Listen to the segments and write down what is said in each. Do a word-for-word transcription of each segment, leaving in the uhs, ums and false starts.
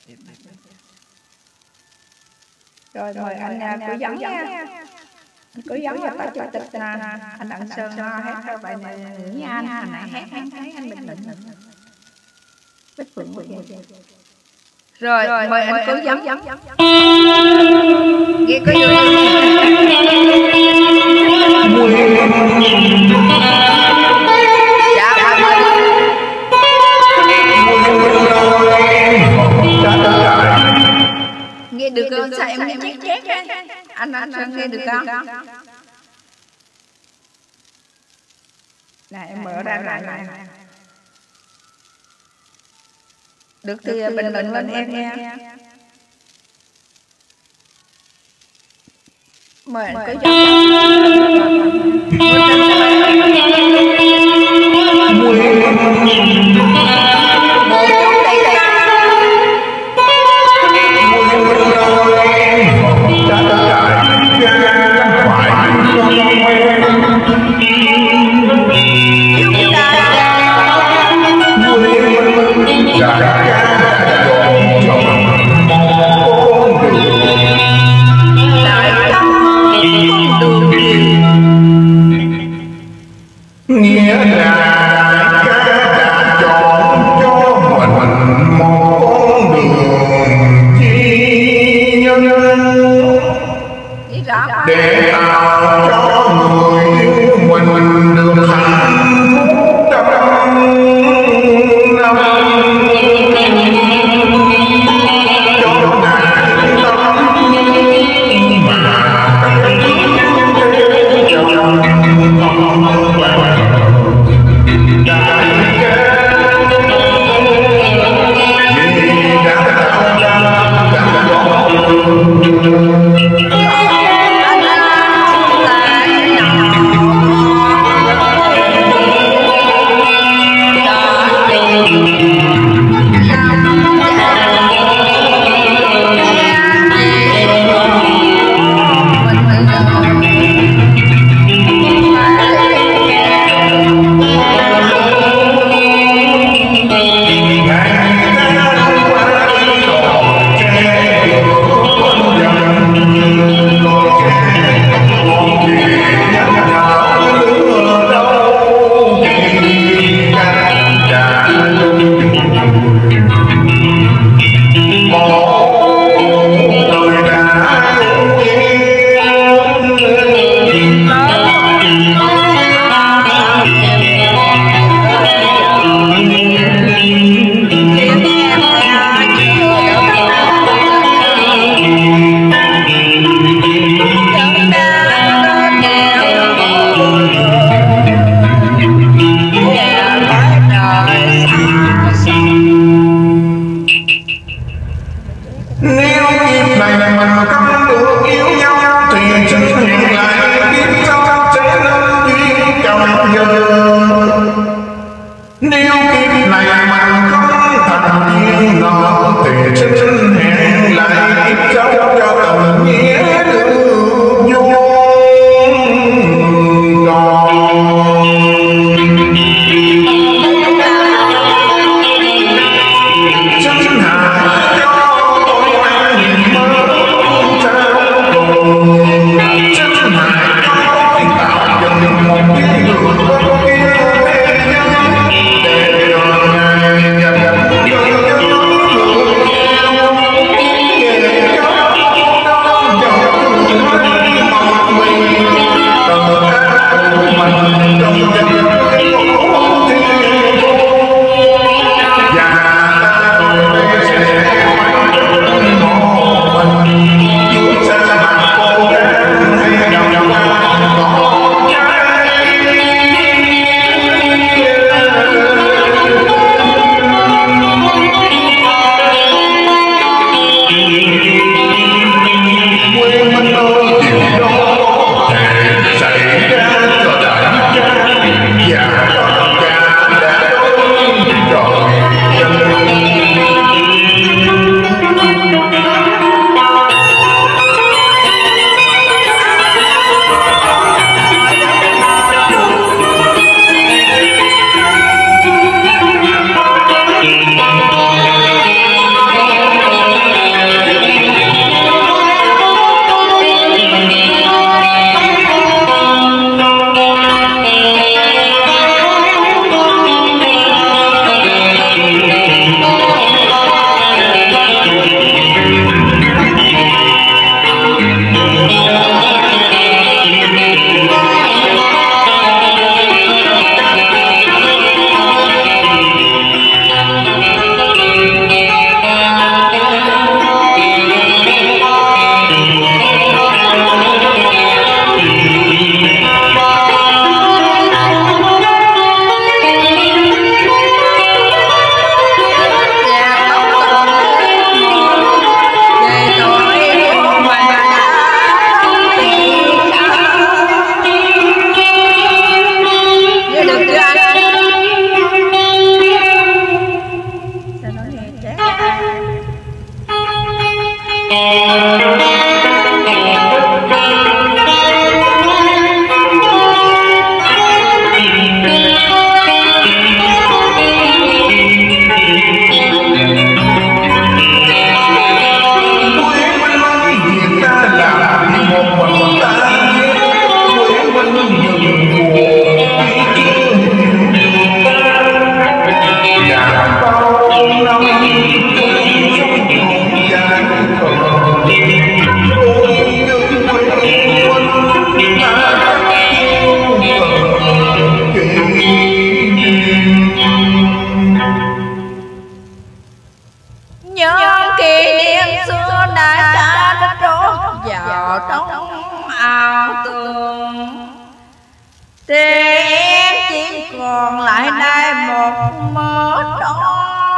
Rồi mời anh cố vấn nha. Cố vấn và phó chủ tịch anh Đặng Sơn hát theo bài này Nghĩ Anh. Hồi nãy hát hát thấy anh Bình Định. Rồi, rồi mời anh cố vấn. Nghe có vui. Dạ, nghe được không? Sao em nghe chét chét á? Anh anh Sơn nghe được không? Này em mở ra lại này. Được thì bình luận lên em nha. Mời anh cứ chọn. Nghĩa là cha đã chọn cho mình một con đường chi nhân để tạo cho người yêu mình được hạnh phúc trăm năm. Cho ngài tâm mà cha đại ca đã trốn vào trong ao tường, thì em chỉ còn lại đây một mớ trống.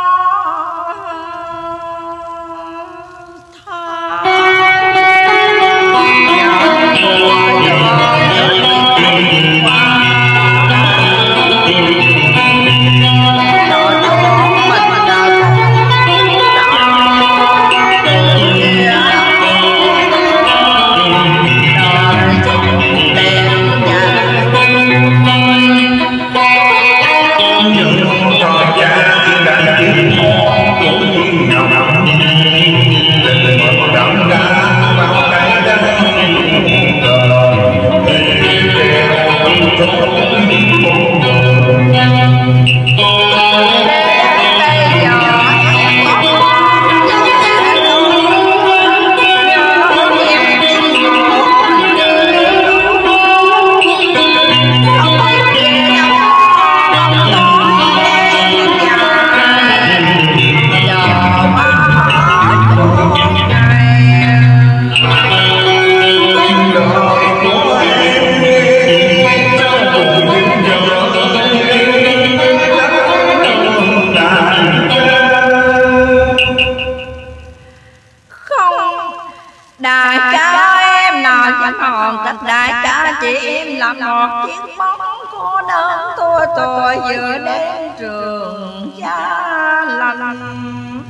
Đại ca em nào chẳng còn cách đại ca chỉ em là một chiếc bóng cô đơn tôi tôi vừa đến trường Gia Lành.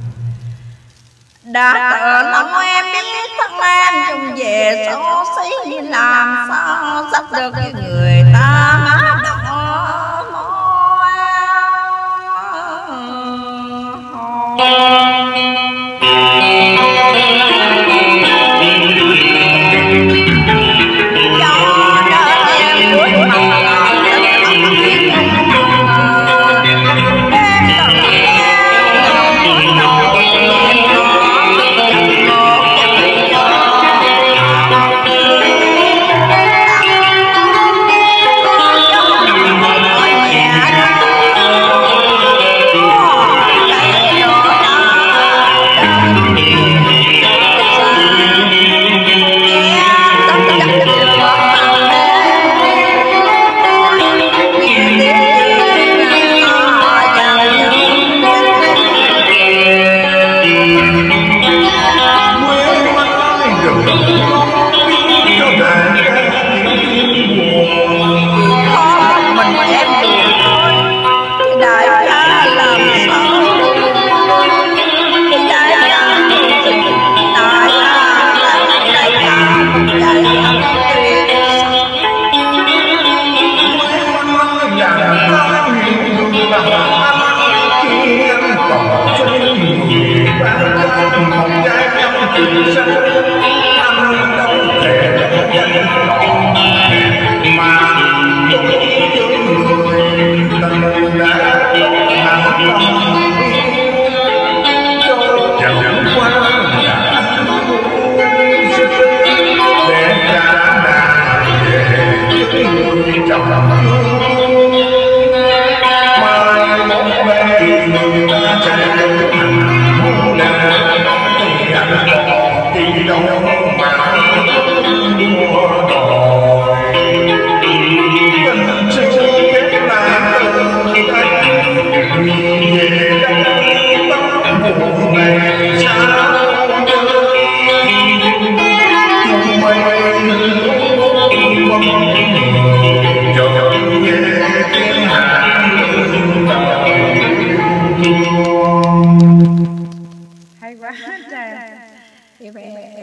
Đã tự lòng em biết thân em chung về xấu xí, làm sao sắp được với người ta má đỏ môi. Hay quá trời.